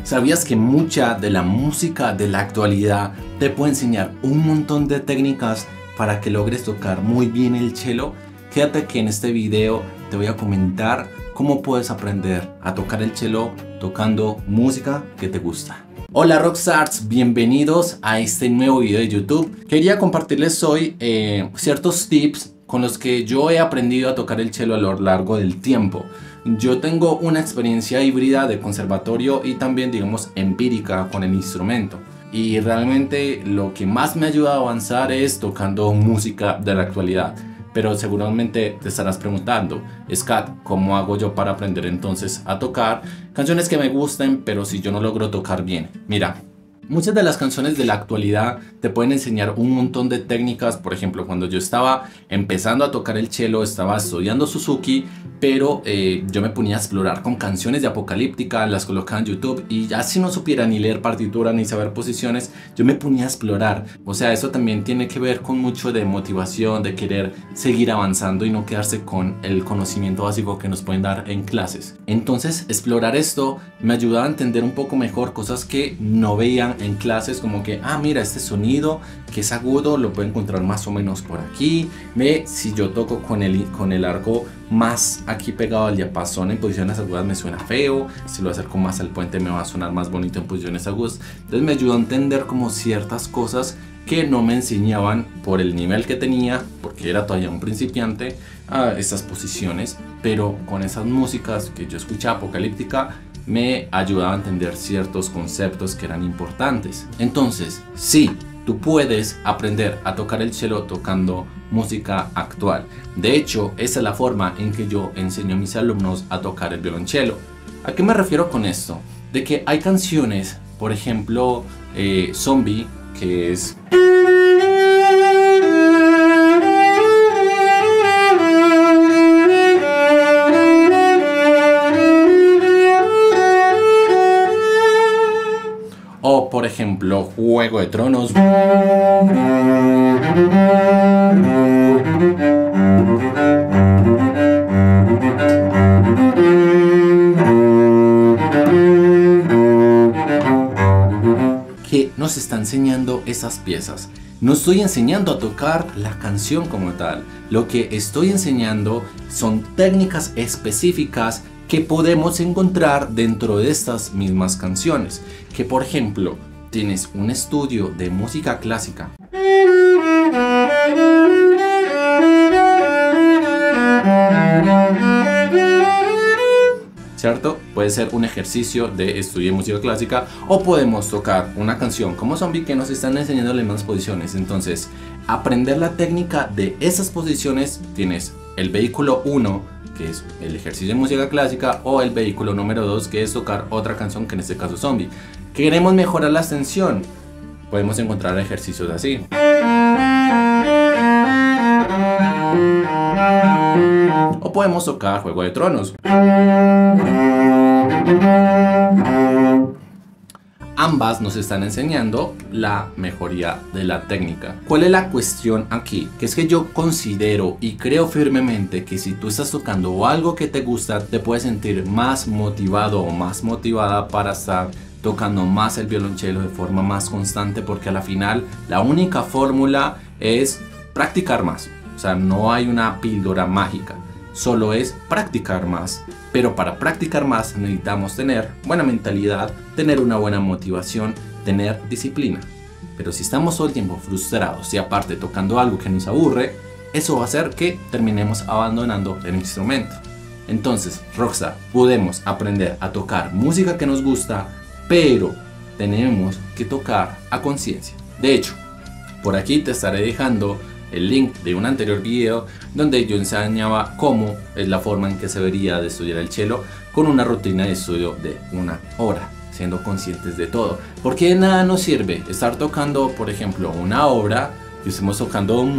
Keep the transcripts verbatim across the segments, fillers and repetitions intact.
¿Sabías que mucha de la música de la actualidad te puede enseñar un montón de técnicas para que logres tocar muy bien el cello? Quédate que en este video te voy a comentar cómo puedes aprender a tocar el cello tocando música que te gusta. Hola Rockstars, bienvenidos a este nuevo video de YouTube. Quería compartirles hoy eh, ciertos tips con los que yo he aprendido a tocar el cello a lo largo del tiempo. Yo tengo una experiencia híbrida de conservatorio y también, digamos, empírica con el instrumento. Y realmente lo que más me ayuda a avanzar es tocando música de la actualidad. Pero seguramente te estarás preguntando, Scott, ¿cómo hago yo para aprender entonces a tocar canciones que me gusten, pero si yo no logro tocar bien? Mira, muchas de las canciones de la actualidad te pueden enseñar un montón de técnicas. Por ejemplo, cuando yo estaba empezando a tocar el cello, estaba estudiando Suzuki, pero eh, yo me ponía a explorar con canciones de Apocalíptica, las colocaba en YouTube y ya si no supiera ni leer partitura ni saber posiciones, yo me ponía a explorar. O sea, eso también tiene que ver con mucho de motivación, de querer seguir avanzando y no quedarse con el conocimiento básico que nos pueden dar en clases. Entonces, explorar esto me ayudaba a entender un poco mejor cosas que no veían en clases, como que, ah, mira, este sonido que es agudo lo puedo encontrar más o menos por aquí. Ve, si yo toco con el, con el arco más aquí pegado al diapasón en posiciones agudas me suena feo, si lo acerco más al puente me va a sonar más bonito en posiciones agudas. Entonces me ayudó a entender como ciertas cosas que no me enseñaban por el nivel que tenía, porque era todavía un principiante, a estas posiciones, pero con esas músicas que yo escuchaba Apocalíptica me ayudaba a entender ciertos conceptos que eran importantes. Entonces, sí, tú puedes aprender a tocar el cello tocando música actual. De hecho, esa es la forma en que yo enseño a mis alumnos a tocar el violonchelo. ¿A qué me refiero con esto? De que hay canciones, por ejemplo, eh, Zombie, que es... O por ejemplo, Juego de Tronos. Que nos está enseñando esas piezas. No estoy enseñando a tocar la canción como tal. Lo que estoy enseñando son técnicas específicas que podemos encontrar dentro de estas mismas canciones. Que por ejemplo, tienes un estudio de música clásica. ¿Cierto? Puede ser un ejercicio de estudio de música clásica, o podemos tocar una canción como Zombie que nos están enseñando las mismas posiciones. Entonces, aprender la técnica de esas posiciones, tienes el vehículo uno, que es el ejercicio de música clásica, o el vehículo número dos, que es tocar otra canción, que en este caso es Zombie. Queremos mejorar la extensión, podemos encontrar ejercicios así. O podemos tocar Juego de Tronos. Ambas nos están enseñando la mejoría de la técnica. ¿Cuál es la cuestión aquí? Que es que yo considero y creo firmemente que si tú estás tocando algo que te gusta, te puedes sentir más motivado o más motivada para estar tocando más el violonchelo de forma más constante, porque a la final la única fórmula es practicar más. O sea, no hay una píldora mágica, solo es practicar más. Pero para practicar más necesitamos tener buena mentalidad, tener una buena motivación, tener disciplina. Pero si estamos todo el tiempo frustrados y aparte tocando algo que nos aburre, eso va a hacer que terminemos abandonando el instrumento. Entonces, Rockstar, podemos aprender a tocar música que nos gusta, pero tenemos que tocar a conciencia. De hecho, por aquí te estaré dejando el link de un anterior video donde yo enseñaba cómo es la forma en que se debería de estudiar el cello con una rutina de estudio de una hora, siendo conscientes de todo. Porque de nada nos sirve estar tocando, por ejemplo, una obra que estemos tocando un...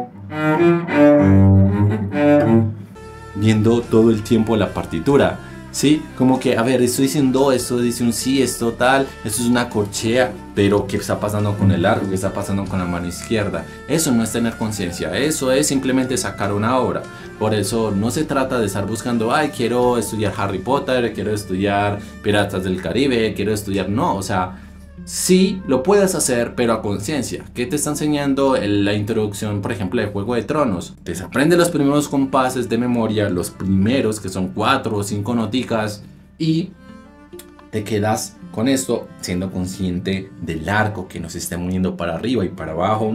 viendo todo el tiempo la partitura. Sí, como que, a ver, esto dice un do, esto dice un si, esto tal, esto es una corchea, pero ¿qué está pasando con el arco? ¿Qué está pasando con la mano izquierda? Eso no es tener conciencia, eso es simplemente sacar una obra. Por eso no se trata de estar buscando, ay, quiero estudiar Harry Potter, quiero estudiar Piratas del Caribe, quiero estudiar, no, o sea, sí lo puedes hacer, pero a conciencia. ¿Qué te está enseñando en la introducción, por ejemplo, de Juego de Tronos? Te aprende los primeros compases de memoria, los primeros que son cuatro o cinco noticas, y te quedas con esto siendo consciente del arco que nos esté moviendo para arriba y para abajo,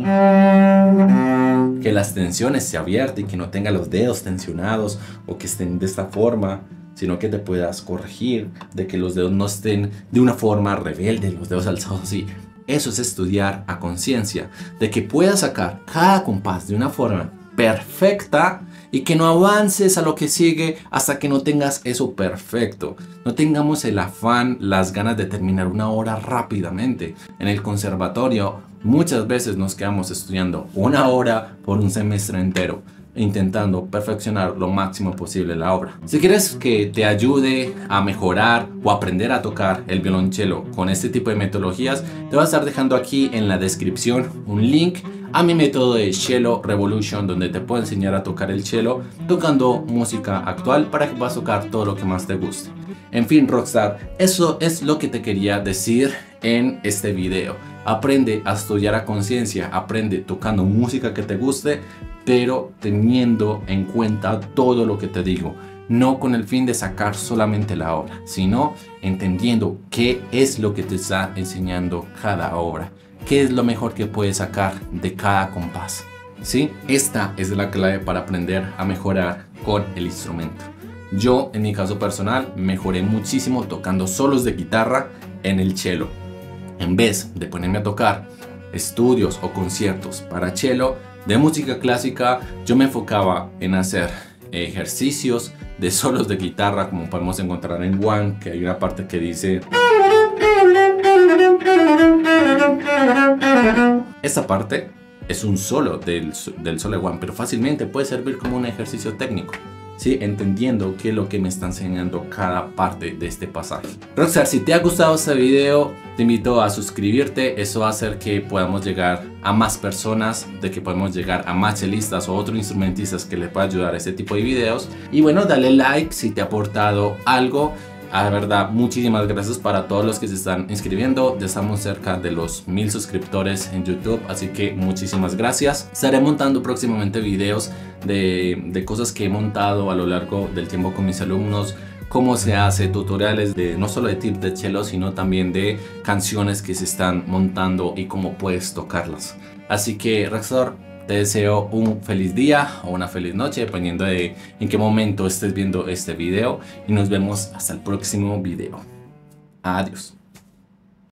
que las tensiones se abierten y que no tenga los dedos tensionados o que estén de esta forma, sino que te puedas corregir, de que los dedos no estén de una forma rebelde, los dedos alzados así. Eso es estudiar a conciencia, de que puedas sacar cada compás de una forma perfecta y que no avances a lo que sigue hasta que no tengas eso perfecto. No tengamos el afán, las ganas de terminar una hora rápidamente. En el conservatorio muchas veces nos quedamos estudiando una hora por un semestre entero, intentando perfeccionar lo máximo posible la obra. Si quieres que te ayude a mejorar o aprender a tocar el violonchelo con este tipo de metodologías, te voy a estar dejando aquí en la descripción un link a mi método de Cello Revolution, donde te puedo enseñar a tocar el cello tocando música actual para que puedas tocar todo lo que más te guste. En fin, Rockstar, eso es lo que te quería decir en este video. Aprende a estudiar a conciencia, aprende tocando música que te guste, pero teniendo en cuenta todo lo que te digo. No con el fin de sacar solamente la obra, sino entendiendo qué es lo que te está enseñando cada obra. ¿Qué es lo mejor que puedes sacar de cada compás? ¿Sí? Esta es la clave para aprender a mejorar con el instrumento. Yo, en mi caso personal, mejoré muchísimo tocando solos de guitarra en el cello. En vez de ponerme a tocar estudios o conciertos para cello de música clásica, yo me enfocaba en hacer ejercicios de solos de guitarra, como podemos encontrar en One, que hay una parte que dice... Esta parte es un solo del, del solo de One, pero fácilmente puede servir como un ejercicio técnico, ¿sí? Entendiendo qué es lo que me está enseñando cada parte de este pasaje. Rockstar, si te ha gustado este video, te invito a suscribirte. Eso va a hacer que podamos llegar a más personas, de que podemos llegar a más chelistas o otros instrumentistas que les pueda ayudar a este tipo de videos. Y bueno, dale like si te ha aportado algo. A verdad, muchísimas gracias para todos los que se están inscribiendo. Ya estamos cerca de los mil suscriptores en YouTube, así que muchísimas gracias. Estaré montando próximamente videos de, de cosas que he montado a lo largo del tiempo con mis alumnos, cómo se hace, tutoriales de no solo de tips de cello, sino también de canciones que se están montando y cómo puedes tocarlas. Así que, Rockstar, te deseo un feliz día o una feliz noche, dependiendo de en qué momento estés viendo este video, y nos vemos hasta el próximo video. Adiós.